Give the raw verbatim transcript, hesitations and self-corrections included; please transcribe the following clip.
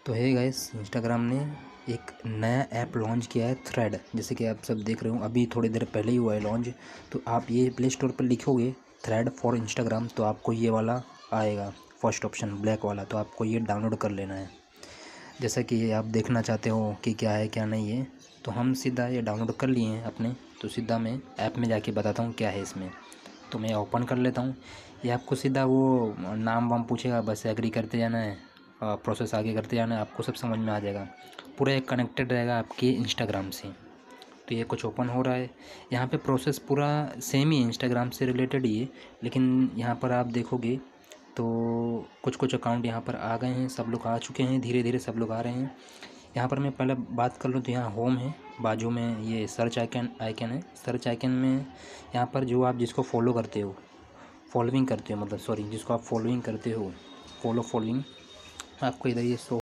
तो है guys, Instagram ने एक नया ऐप लॉन्च किया है, थ्रेड। जैसे कि आप सब देख रहे हो, अभी थोड़ी देर पहले ही हुआ है लॉन्च। तो आप ये प्ले स्टोर पर लिखोगे थ्रेड फॉर इंस्टाग्राम, तो आपको ये वाला आएगा, फर्स्ट ऑप्शन ब्लैक वाला। तो आपको ये डाउनलोड कर लेना है। जैसा कि ये आप देखना चाहते हो कि क्या है क्या नहीं है, तो हम सीधा ये डाउनलोड कर लिए हैं अपने। तो सीधा मैं ऐप में जाके बताता हूँ क्या है इसमें। तो मैं ओपन कर लेता हूँ। ये आपको सीधा वो नाम वाम पूछेगा, बस एग्री करते जाना है, प्रोसेस आगे करते जाना है, आपको सब समझ में आ जाएगा। पूरा एक कनेक्टेड रहेगा आपके इंस्टाग्राम से। तो ये कुछ ओपन हो रहा है। यहाँ पे प्रोसेस पूरा सेम ही है, इंस्टाग्राम से रिलेटेड ही है। लेकिन यहाँ पर आप देखोगे तो कुछ कुछ अकाउंट यहाँ पर आ गए हैं, सब लोग आ चुके हैं, धीरे धीरे सब लोग आ रहे हैं। यहाँ पर मैं पहले बात कर लूँ तो यहाँ होम है, बाजू में ये सर्च आइकन आइकन है। सर्च आइकन में यहाँ पर जो आप जिसको फॉलो करते हो, फॉलोइंग करते हो मतलब सॉरी जिसको आप फॉलोइंग करते हो, फॉलो फॉलोइंग आपको इधर ये शो